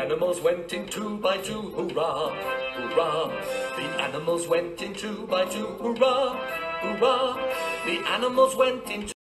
animals went in two by two, hurrah, hurrah. The animals went in two by two, hurrah, hurrah. The animals went in two